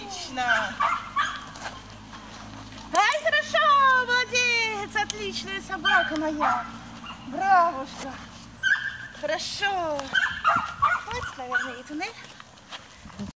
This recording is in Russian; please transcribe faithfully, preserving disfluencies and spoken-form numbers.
Отлично! Ай, хорошо! Молодец! Отличная собака моя! Бравушка! Хорошо! Вот, наверное, и туннель.